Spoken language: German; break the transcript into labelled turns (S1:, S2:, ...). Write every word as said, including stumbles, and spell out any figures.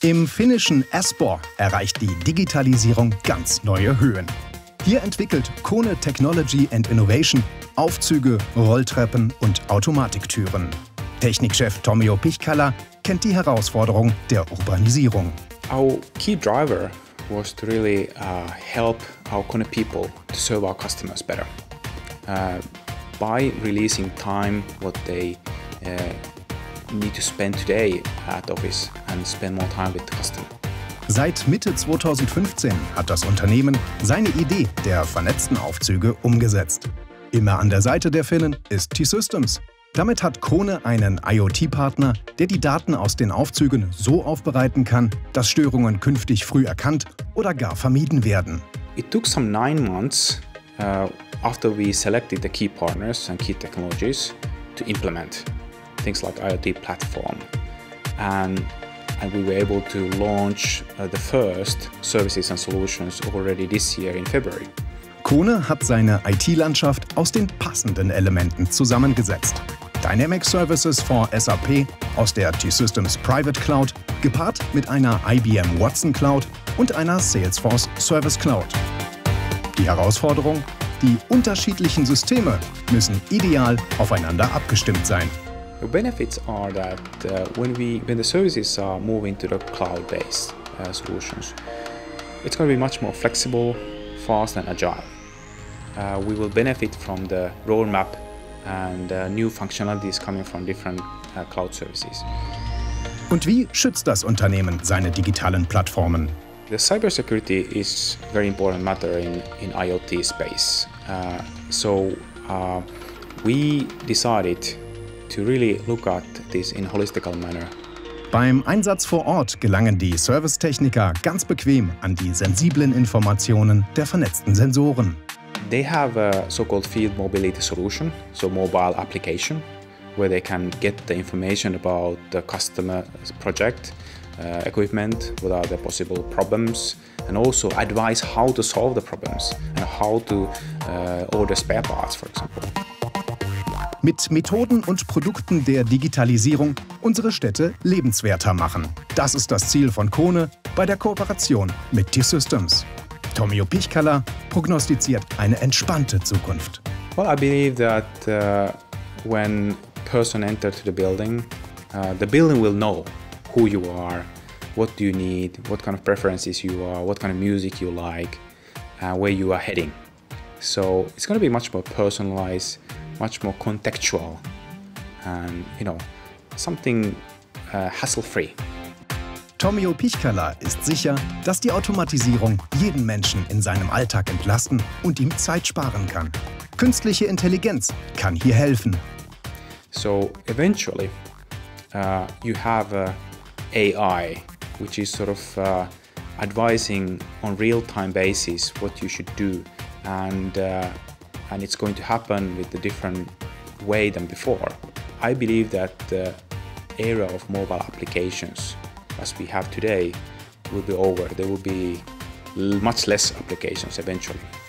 S1: Im finnischen Espoo erreicht die Digitalisierung ganz neue Höhen. Hier entwickelt KONE Technology and Innovation Aufzüge, Rolltreppen und Automatiktüren. Technikchef Tomio Pihkala kennt die Herausforderung der Urbanisierung.
S2: Our key driver was to really uh, help our KONE people to serve our customers better uh, by releasing time what they uh, need to spend today at office and spend more time with the customer.
S1: Seit Mitte zweitausendfünfzehn hat das Unternehmen seine Idee der vernetzten Aufzüge umgesetzt. Immer an der Seite der Finnen ist T-Systems. Damit hat KONE einen I O T-Partner, der die Daten aus den Aufzügen so aufbereiten kann, dass Störungen künftig früh erkannt oder gar vermieden werden.
S2: It took some nine months uh, after we selected the key partners and key technologies to implement things like I O T platform, and and we were able to launch uh, the first services and solutions already this year in February.
S1: KONE hat seine I T-Landschaft aus den passenden Elementen zusammengesetzt. Dynamic Services for S A P aus der T-Systems Private Cloud, gepaart mit einer I B M Watson Cloud und einer Salesforce Service Cloud. Die Herausforderung? Die unterschiedlichen Systeme müssen ideal aufeinander abgestimmt sein.
S2: The benefits are that uh, when we when the services are moving to the cloud-based uh, solutions, it's going to be much more flexible, fast and agile. Uh, we will benefit from the roadmap and uh, new functionalities coming from different uh, cloud services.
S1: Und wie schützt das Unternehmen seine digitalen Plattformen?
S2: The cybersecurity is a very important matter in, in I O T space. Uh, so uh, we decided to really look at this in a holistical manner.
S1: Beim Einsatz vor Ort gelangen die Servicetechniker ganz bequem an die sensiblen Informationen der vernetzten Sensoren.
S2: They have a so-called field mobility solution, so mobile application, where they can get the information about the customer project, uh, equipment, what are the possible problems, and also advise how to solve the problems and how to uh, order spare parts, for example.
S1: Mit Methoden und Produkten der Digitalisierung unsere Städte lebenswerter machen. Das ist das Ziel von KONE bei der Kooperation mit T-Systems. Tomio Pihkala prognostiziert eine entspannte Zukunft.
S2: Well, I believe that uh, when person enter to the building, uh, the building will know who you are, what do you need, what kind of preferences you are, what kind of music you like, uh, where you are heading. So it's going to be much more personalized, much more contextual, and you know, something uh, hassle-free.
S1: Tomio Pihkala ist sicher, dass die Automatisierung jeden Menschen in seinem Alltag entlasten und ihm Zeit sparen kann. Künstliche Intelligenz kann hier helfen.
S2: So eventually, uh, you have a AI, which is sort of uh, advising on real-time basis what you should do, and uh, and it's going to happen with a different way than before. I believe that the era of mobile applications as we have today will be over. There will be much less applications eventually.